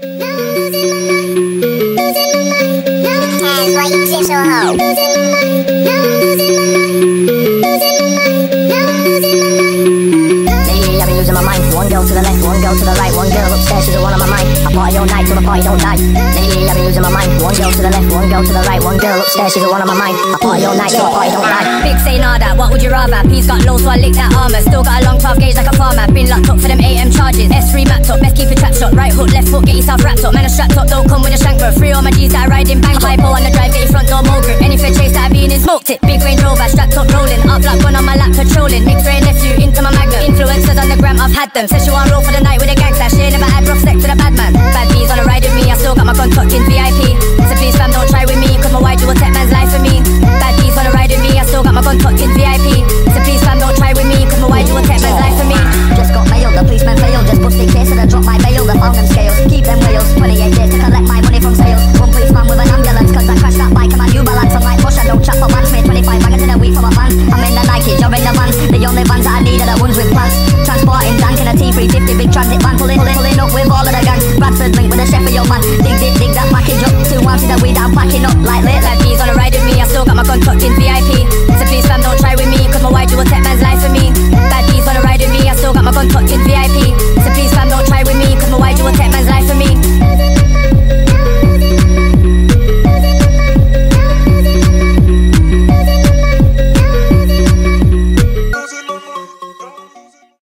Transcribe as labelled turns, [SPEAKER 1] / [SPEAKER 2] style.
[SPEAKER 1] One girl to the left, one girl to the right, one girl upstairs, she's the one on my mind. I party all night till the party don't die. Lately I've been losing my mind. One girl to the left, one girl to the right, one girl upstairs, she's the one on my mind. I party all night till the party don't die.
[SPEAKER 2] Big say nada, what would you rather? Peace got low, so I lick that armor. Still got a long 12 gauge like a farmer. Been locked up for them AM charges. S3 mapped up, best keep a trap shot. Right hook, left foot, get yourself wrapped up. Man, a strapped up, don't come with a shank bro. Free all my G's that I ride in bang. Hypo on the drive, get your front door more grip. Any fair chase that I been in, smoked it. Big Range Rover, strapped up rolling. Up like one on my lap patrolling. Mixed Ray nephew into my magnum. Influencers on the gram, I've had them. Says she want roll for the night with a gangster. She ain't never had rough sex with a bad man. Bad B's on a ride with me, I still got my gun tucked in VIP. So please fam, don't try with me, cause my wide you will take man's life for me. Bad B's on a ride with me, I still got my gun tucked in VIP. So please fam, don't try with me, cause my wide you will take man's life for me.
[SPEAKER 1] Just got mail, the policeman failed. Just busted case and I dropped my bail. They found them scales, keep them whales. 28 days to collect my money from sales. One policeman with an ambulance, cause I crashed that bike and my New Balance. I'm like push, I don't chat for once. Made 25 wagons in a week for my fans. I'm in the Nikes, you're in the vans. The only vans that I need are the ones with plans. Transporting dank in a T350 big transit van. Pulling up with all of the gang. Bradford link with the Sheffield man. Dig that package up. 2 ounces of weed I'm packing up like late.
[SPEAKER 2] Bad B's on a ride with me, I still got my gun tucked in VIP.